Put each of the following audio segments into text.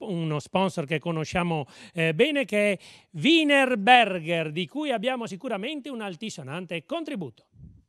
uno sponsor che conosciamo bene, che è Wienerberger, di cui abbiamo sicuramente un altisonante contributo.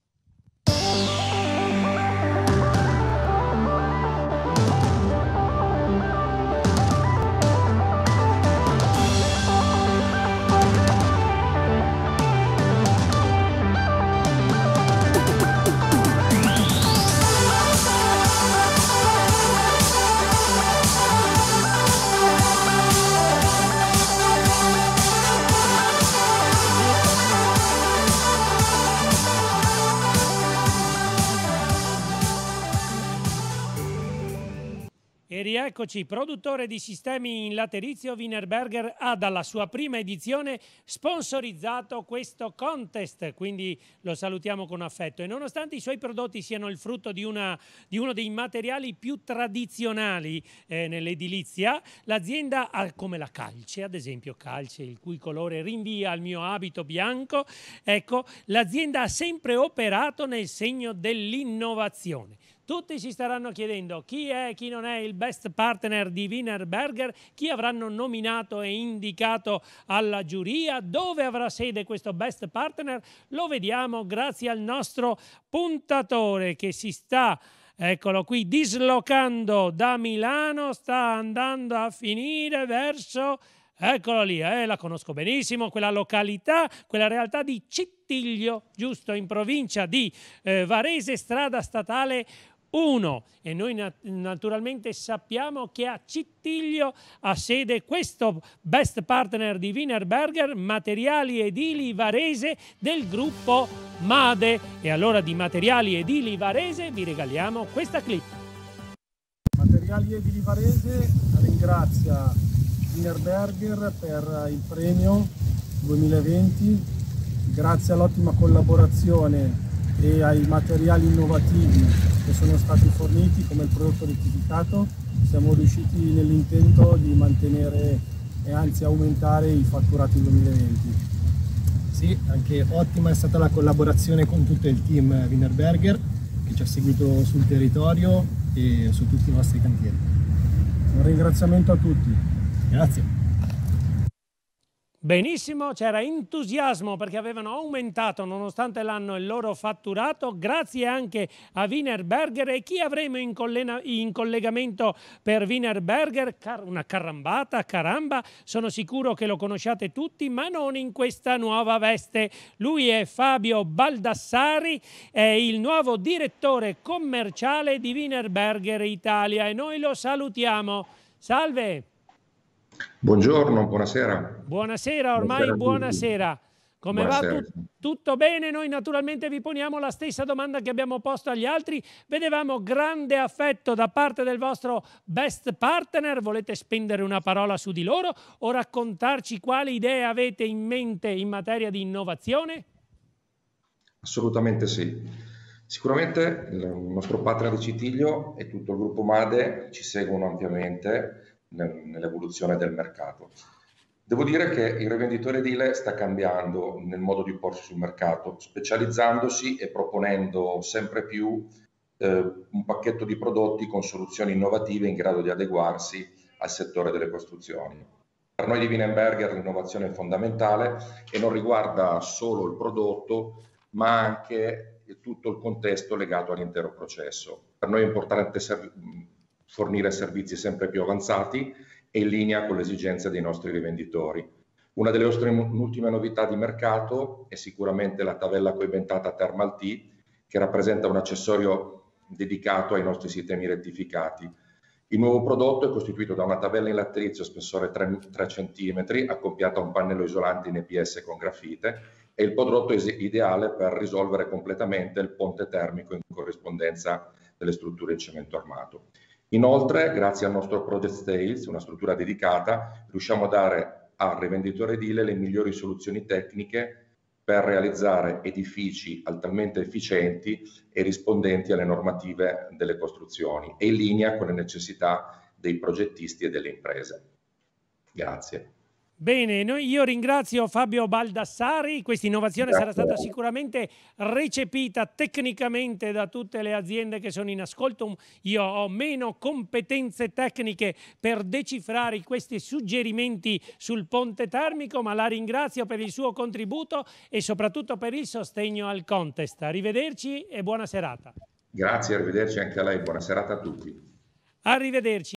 E rieccoci, produttore di sistemi in laterizio, Wienerberger ha dalla sua prima edizione sponsorizzato questo contest, quindi lo salutiamo con affetto. E nonostante i suoi prodotti siano il frutto di uno dei materiali più tradizionali nell'edilizia, l'azienda ha, come la calce, ad esempio calce, il cui colore rinvia al mio abito bianco, ecco, l'azienda ha sempre operato nel segno dell'innovazione. Tutti si staranno chiedendo chi è, chi non è il best partner di Wienerberger, chi avranno nominato e indicato alla giuria, dove avrà sede questo best partner. Lo vediamo grazie al nostro puntatore che si sta, eccolo qui, dislocando da Milano, sta andando a finire verso... Eccolo lì, la conosco benissimo, quella località, quella realtà di Cittiglio, giusto, in provincia di Varese, strada statale 1. E noi naturalmente sappiamo che a Cittiglio ha sede questo best partner di Wienerberger, Materiali Edili Varese del gruppo MADE. E allora di Materiali Edili Varese vi regaliamo questa clip. Materiali Edili Varese ringrazia Wienerberger per il premio 2020, grazie all'ottima collaborazione e ai materiali innovativi che sono stati forniti come il prodotto rettificato, siamo riusciti nell'intento di mantenere e anzi aumentare i fatturati 2020. Sì, anche ottima è stata la collaborazione con tutto il team Wienerberger che ci ha seguito sul territorio e su tutti i nostri cantieri. Un ringraziamento a tutti. Grazie. Benissimo, c'era entusiasmo perché avevano aumentato nonostante l'anno il loro fatturato, grazie anche a Wienerberger. E chi avremo in collegamento per Wienerberger? Una carambata, caramba, sono sicuro che lo conosciate tutti, ma non in questa nuova veste. Lui è Fabio Baldassari, è il nuovo direttore commerciale di Wienerberger Italia e noi lo salutiamo. Salve! Buongiorno, buonasera. Buonasera, ormai buonasera. Come buonasera. va? Tutto bene? Noi naturalmente vi poniamo la stessa domanda che abbiamo posto agli altri. Vedevamo grande affetto da parte del vostro best partner. Volete spendere una parola su di loro o raccontarci quali idee avete in mente in materia di innovazione? Assolutamente sì. Sicuramente il nostro partner di Cittiglio e tutto il gruppo MADE ci seguono ampiamente nell'evoluzione del mercato. Devo dire che il rivenditore edile sta cambiando nel modo di porsi sul mercato, specializzandosi e proponendo sempre più un pacchetto di prodotti con soluzioni innovative in grado di adeguarsi al settore delle costruzioni. Per noi di Wienerberger l'innovazione è fondamentale e non riguarda solo il prodotto, ma anche tutto il contesto legato all'intero processo. Per noi è importante fornire servizi sempre più avanzati e in linea con le esigenze dei nostri rivenditori. Una delle nostre ultime novità di mercato è sicuramente la tavella coibentata Thermal T, che rappresenta un accessorio dedicato ai nostri sistemi rettificati. Il nuovo prodotto è costituito da una tabella in laterizio spessore 3 cm, accoppiata a un pannello isolante in EPS con grafite, e il prodotto è ideale per risolvere completamente il ponte termico in corrispondenza delle strutture in cemento armato. Inoltre, grazie al nostro Project Sales, una struttura dedicata, riusciamo a dare al rivenditore edile le migliori soluzioni tecniche per realizzare edifici altamente efficienti e rispondenti alle normative delle costruzioni e in linea con le necessità dei progettisti e delle imprese. Grazie. Bene, io ringrazio Fabio Baldassari, questa innovazione sarà stata sicuramente recepita tecnicamente da tutte le aziende che sono in ascolto. Io ho meno competenze tecniche per decifrare questi suggerimenti sul ponte termico, ma la ringrazio per il suo contributo e soprattutto per il sostegno al contest. Arrivederci e buona serata. Grazie, arrivederci anche a lei, buona serata a tutti. Arrivederci.